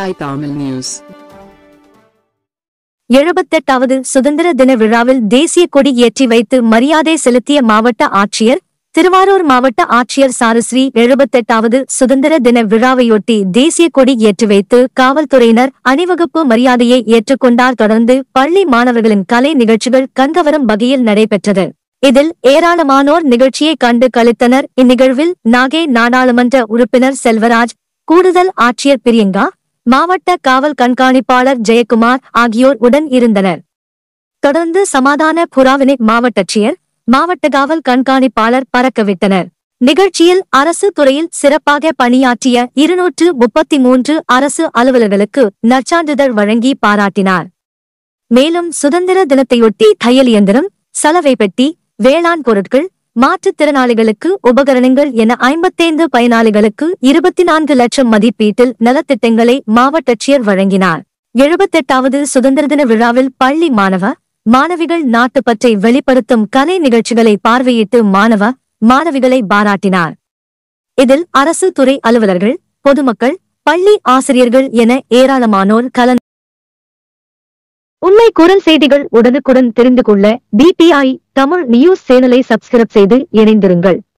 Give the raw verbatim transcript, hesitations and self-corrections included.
I Tamil News. எழுபத்தெட்டாவது சுதந்திர தின விழாவில் தேசிய கொடி ஏற்றி வைத்து மரியாதை செலுத்திய மாவட்ட ஆட்சியர். திருவாரூர் மாவட்ட ஆட்சியர் சாருஸ்ரீ எழுபத்தெட்டாவது சுதந்திர தின விழாவையொட்டி தேசிய கொடி ஏற்றி வைத்து காவல்துறையினர் அணிவகுப்பு மரியாதையை ஏற்றுக்கொண்டார். தொடர்ந்து பள்ளி மாணவர்களின் கலை நிகழ்ச்சிகள் கண்கவரும் வகையில் நடைபெற்றது. இதில் ஏராளமானோர் நிகழ்ச்சியை கண்டு களித்தனர். இந்நிகழ்வில் நாகை நாடாளுமன்ற உறுப்பினர் செல்வராஜ், கூடுதல் ஆட்சியர் பிரியங்கா, மாவட்ட காவல் கண்காணிப்பாளர் ஜெயக்குமார் ஆகியோர் உடன் இருந்தனர். தொடர்ந்து சமாதான புறாவினை மாவட்டட்சியர், மாவட்ட காவல் கண்காணிப்பாளர் பறக்கவிட்டனர். நிகழ்ச்சியில் அரசு துறையில் சிறப்பாக பணியாற்றிய இருநூற்று முப்பத்தி மூன்று அரசு அலுவலர்களுக்கு நற்சான்றிதழ் வழங்கி பாராட்டினார். மேலும் சுதந்திர தினத்தையொட்டி தையல் இயந்திரம், சலவை பெட்டி, வேளாண் பொருட்கள், மாற்றுத்திறனாளிகளுக்கு உபகரணங்கள் என ஐம்பத்தைந்து பயனாளிகளுக்கு இருபத்தி நான்கு லட்சம் மதிப்பீட்டில் நலத்திட்டங்களை மாவட்டட்சியர் வழங்கினார். எழுபத்தெட்டாவது சுதந்திர தின விழாவில் பள்ளி மாணவ மாணவிகள் நாட்டுப்பற்றை வெளிப்படுத்தும் கலை நிகழ்ச்சிகளை பார்வையிட்டு மாணவ மாணவிகளை பாராட்டினார். இதில் அரசு துறை அலுவலர்கள், பொதுமக்கள், பள்ளி ஆசிரியர்கள் என ஏராளமானோர் கலந்து. உண்மை குரல் செய்திகள் உடனுக்குடன் தெரிந்து கொள்ள T P I Tamil news சேனலை சப்ஸ்கிரைப் செய்து இணைந்திருங்கள்.